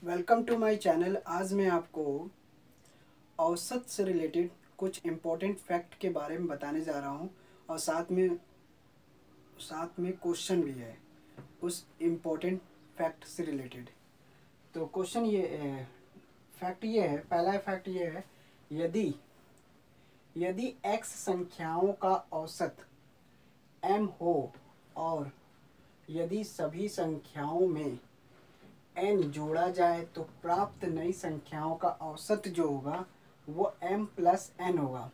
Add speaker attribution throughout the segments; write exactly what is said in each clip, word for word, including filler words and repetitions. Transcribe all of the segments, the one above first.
Speaker 1: Welcome to my channel. आज मैं आपको औसत से रिलेटेड कुछ इम्पोर्टेंट फैक्ट के बारे में बताने जा रहा हूँ और साथ में साथ में क्वेश्चन भी है उस इम्पोर्टेंट फैक्ट से रिलेटेड। तो क्वेश्चन ये फैक्ट ये है, पहला फैक्ट ये है, यदि यदि x संख्याओं का औसत m हो और यदि सभी संख्याओं में n जोड़ा जाए तो प्राप्त नई संख्याओं का औसत जो होगा वो m प्लस एन होगा।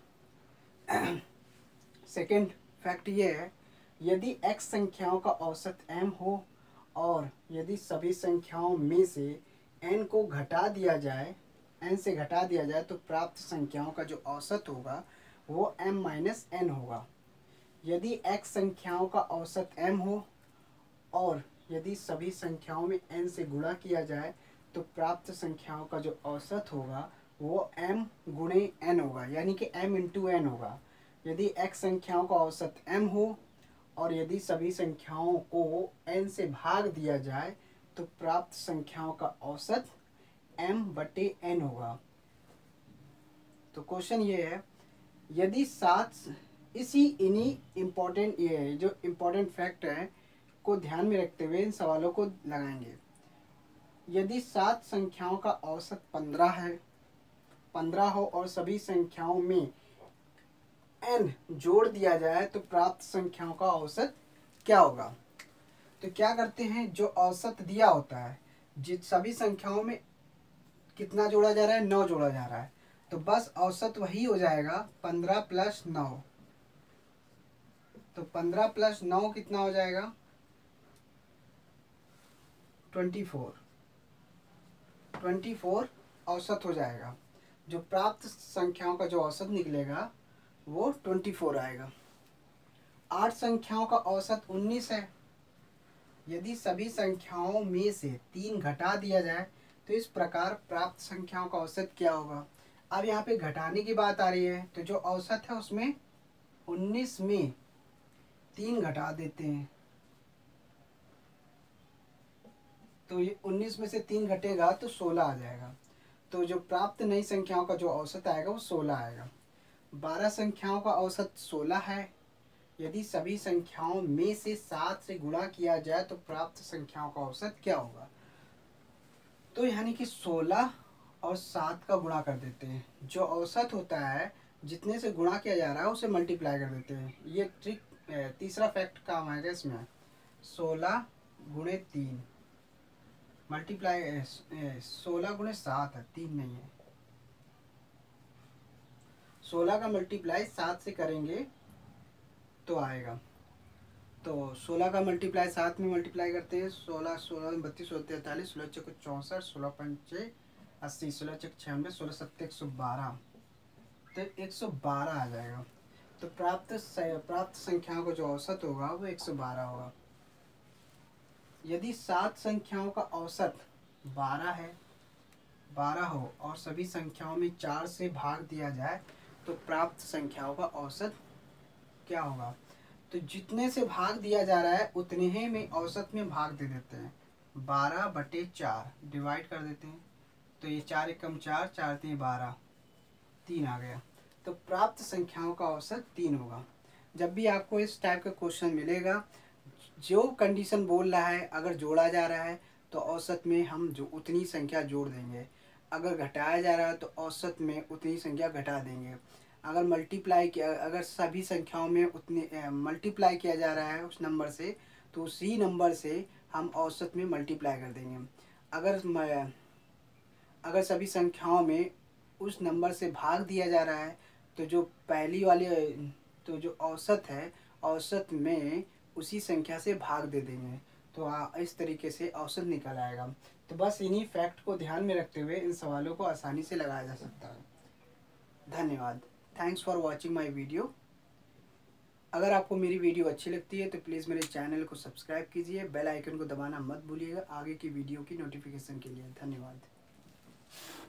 Speaker 1: सेकेंड फैक्ट ये है, यदि x संख्याओं का औसत m हो और यदि सभी संख्याओं में से n को घटा दिया जाए n से घटा दिया जाए तो प्राप्त संख्याओं का जो औसत होगा वो m माइनस एन होगा। यदि x संख्याओं का औसत m हो और यदि सभी संख्याओं में n से गुणा किया जाए तो प्राप्त संख्याओं का जो औसत होगा वो m गुणे n होगा, यानी कि m इंटू एन होगा। यदि x संख्याओं का औसत m हो और यदि सभी संख्याओं को n से भाग दिया जाए तो प्राप्त संख्याओं का औसत m बटे n होगा। तो क्वेश्चन ये है, यदि सात इसी इन्हीं इम्पोर्टेंट ये जो इम्पोर्टेंट फैक्ट है को ध्यान में रखते हुए इन सवालों को लगाएंगे। यदि सात संख्याओं का औसत पंद्रह है पंद्रह हो और सभी संख्याओं में n जोड़ दिया जाए तो प्राप्त संख्याओं का औसत क्या होगा। तो क्या करते हैं, जो औसत दिया होता है जिन सभी संख्याओं में कितना जोड़ा जा रहा है, नौ जोड़ा जा रहा है, तो बस औसत वही हो जाएगा पंद्रह प्लस नौ। तो पंद्रह प्लस नौ कितना हो जाएगा, ट्वेंटी फोर ट्वेंटी फोर औसत हो जाएगा। जो प्राप्त संख्याओं का जो औसत निकलेगा वो ट्वेंटी फोर आएगा। आठ संख्याओं का औसत उन्नीस है। यदि सभी संख्याओं में से तीन घटा दिया जाए तो इस प्रकार प्राप्त संख्याओं का औसत क्या होगा। अब यहाँ पे घटाने की बात आ रही है, तो जो औसत है उसमें उन्नीस में तीन घटा देते हैं तो ये उन्नीस में से तीन घटेगा तो सोलह आ जाएगा। तो जो प्राप्त नई संख्याओं का जो औसत आएगा वो सोलह आएगा। बारह संख्याओं का औसत सोलह है। यदि सभी संख्याओं में से सात से गुणा किया जाए तो प्राप्त संख्याओं का औसत क्या होगा। तो यानी कि सोलह और सात का गुणा कर देते हैं। जो औसत होता है जितने से गुणा किया जा रहा है उसे मल्टीप्लाई कर देते हैं। ये ट्रिक तीसरा फैक्ट काम आएगा इसमें। सोलह गुणे तीन मल्टीप्लाई सोलह गुणे सात है, तीन नहीं है। सोलह का मल्टीप्लाई सात से करेंगे तो आएगा। तो सोलह का मल्टीप्लाई सात में मल्टीप्लाई करते हैं। सोलह सोलह बत्तीस सोलह तैंतालीस सोलह चौक चौंसठ सोलह पंचे अस्सी सोलह चौक छियानवे सोलह सत्तर एक सौ बारह, तो एक सौ बारह आ जाएगा। तो प्राप्त प्राप्त संख्याओं का जो औसत होगा वो एक सौ बारह होगा। यदि सात संख्याओं का औसत बारह है बारह हो और सभी संख्याओं में चार से भाग दिया जाए तो प्राप्त संख्याओं का औसत क्या होगा। तो जितने से भाग दिया जा रहा है उतने ही में औसत में भाग दे देते हैं। बारह बटे चार डिवाइड कर देते हैं तो ये चार एकम चार, चार तीन बारह, तीन आ गया। तो प्राप्त संख्याओं का औसत तीन होगा। जब भी आपको इस टाइप का क्वेश्चन मिलेगा, जो कंडीशन बोल रहा है अगर जोड़ा जा रहा है तो औसत में हम जो उतनी संख्या जोड़ देंगे, अगर घटाया जा रहा है तो औसत में उतनी संख्या घटा देंगे। अगर मल्टीप्लाई किया अगर सभी संख्याओं में उतने मल्टीप्लाई किया जा रहा है उस नंबर से तो उसी नंबर से हम औसत में मल्टीप्लाई कर देंगे। अगर अगर सभी संख्याओं में उस नंबर से भाग दिया जा रहा है तो जो पहली वाली तो जो औसत है औसत में उसी संख्या से भाग दे देंगे। तो हाँ, इस तरीके से औसत निकल आएगा। तो बस इन्हीं फैक्ट को ध्यान में रखते हुए इन सवालों को आसानी से लगाया जा सकता है। धन्यवाद। Thanks for watching my video. अगर आपको मेरी वीडियो अच्छी लगती है तो प्लीज़ मेरे चैनल को सब्सक्राइब कीजिए, बेल आइकन को दबाना मत भूलिएगा आगे की वीडियो की नोटिफिकेशन के लिए। धन्यवाद।